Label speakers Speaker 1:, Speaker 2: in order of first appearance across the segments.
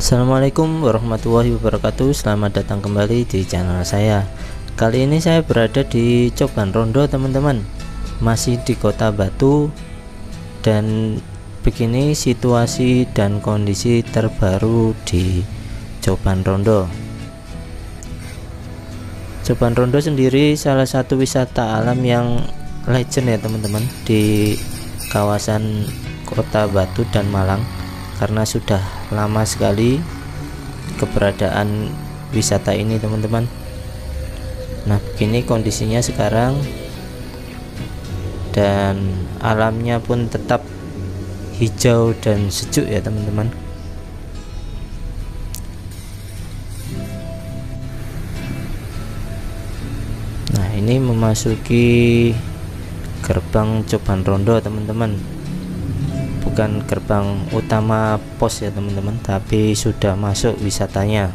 Speaker 1: Assalamualaikum warahmatullahi wabarakatuh. Selamat datang kembali di channel saya. Kali ini saya berada di Coban Rondo, teman-teman. Masih di Kota Batu. Dan begini situasi dan kondisi terbaru di Coban Rondo. Coban Rondo sendiri salah satu wisata alam yang legend ya, teman-teman, di kawasan Kota Batu dan Malang. Karena sudah lama sekali keberadaan wisata ini, teman-teman. Nah, begini kondisinya sekarang, dan alamnya pun tetap hijau dan sejuk ya, teman-teman. Nah, ini memasuki gerbang Coban Rondo, teman-teman. Bukan gerbang utama pos ya, teman-teman, tapi sudah masuk wisatanya.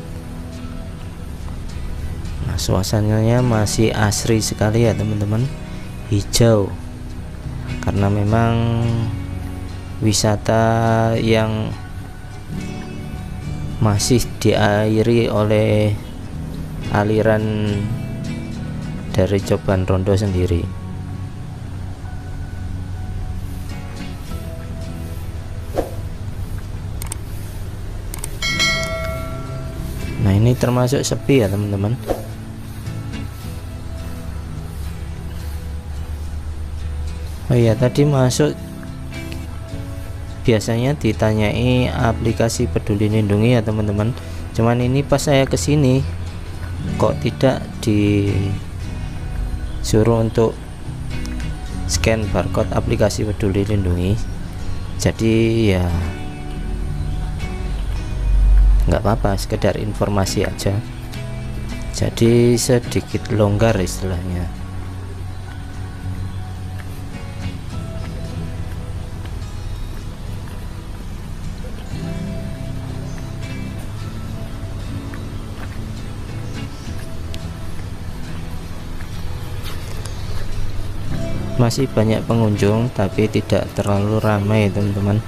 Speaker 1: Nah, suasananya masih asri sekali ya, teman-teman, hijau, karena memang wisata yang masih diairi oleh aliran dari Coban Rondo sendiri. Nah, ini termasuk sepi ya, teman-teman. Oh iya, tadi masuk biasanya ditanyai aplikasi Peduli Lindungi ya, teman-teman. Cuman ini pas saya kesini kok tidak disuruh untuk scan barcode aplikasi Peduli Lindungi. Jadi ya nggak apa-apa, sekedar informasi aja, jadi sedikit longgar istilahnya. Masih banyak pengunjung tapi tidak terlalu ramai, teman-teman.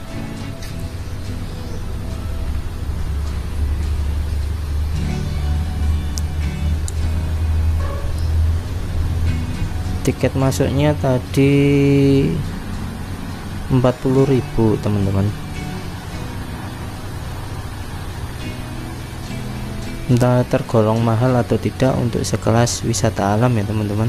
Speaker 1: Tiket masuknya tadi 40.000, teman-teman. Entah tergolong mahal atau tidak untuk sekelas wisata alam ya, teman-teman.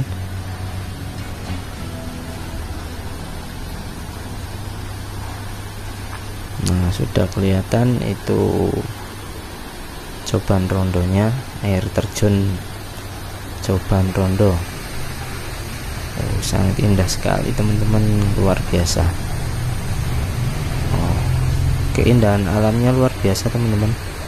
Speaker 1: Nah, sudah kelihatan itu Coban Rondonya, air terjun Coban Rondo. Oh, sangat indah sekali, teman-teman, luar biasa. Oh, keindahan alamnya luar biasa, teman-teman.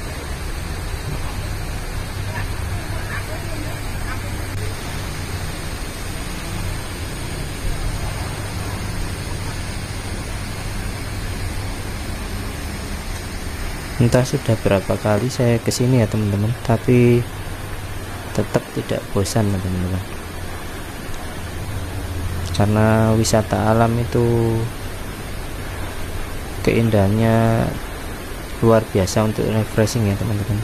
Speaker 1: Entah sudah berapa kali saya kesini ya, teman-teman, tapi tetap tidak bosan, teman-teman. Karena wisata alam itu keindahannya luar biasa untuk refreshing ya, teman-teman.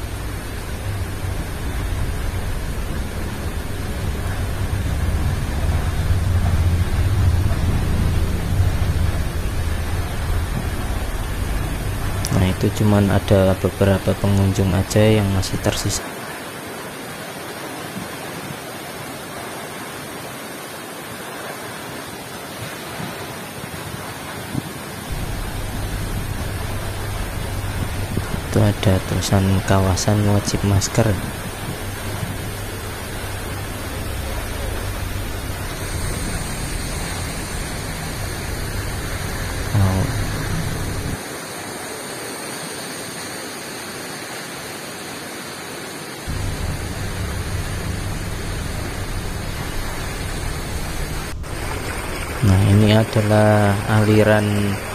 Speaker 1: Nah, itu cuman ada beberapa pengunjung aja yang masih tersisa. Itu ada tulisan kawasan wajib masker. Oh. Nah, ini adalah aliran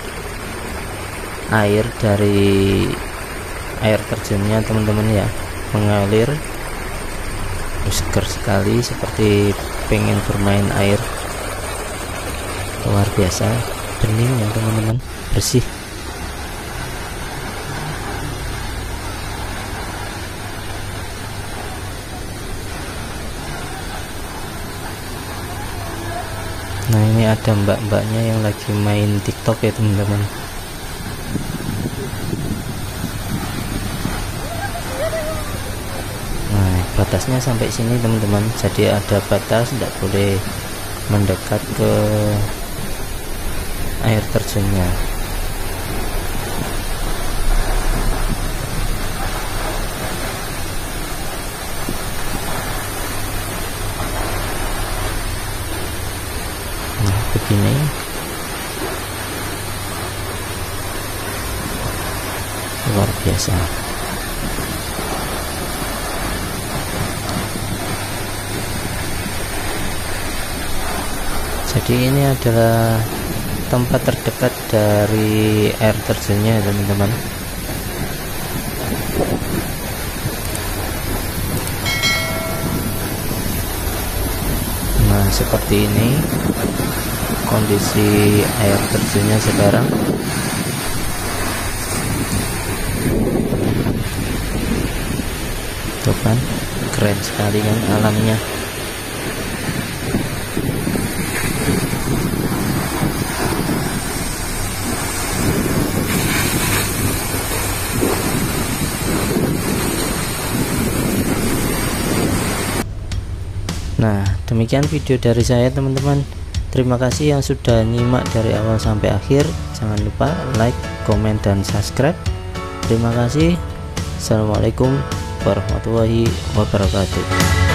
Speaker 1: air dari air terjunnya, teman-teman ya, mengalir seger sekali, seperti pengen bermain air. Luar biasa, bening ya, teman-teman, bersih. Nah, ini ada mbak-mbaknya yang lagi main TikTok ya teman-teman. Nah, batasnya sampai sini teman-teman, jadi ada batas, tidak boleh mendekat ke air terjunnya. Nah, begini. Luar biasa. Jadi ini adalah tempat terdekat dari air terjunnya teman-teman. Nah, seperti ini kondisi air terjunnya sekarang. Tuh kan, keren sekali kan alamnya. Nah, demikian video dari saya teman-teman. Terima kasih yang sudah nyimak dari awal sampai akhir. Jangan lupa like, komen, dan subscribe. Terima kasih. Assalamualaikum warahmatullahi wabarakatuh.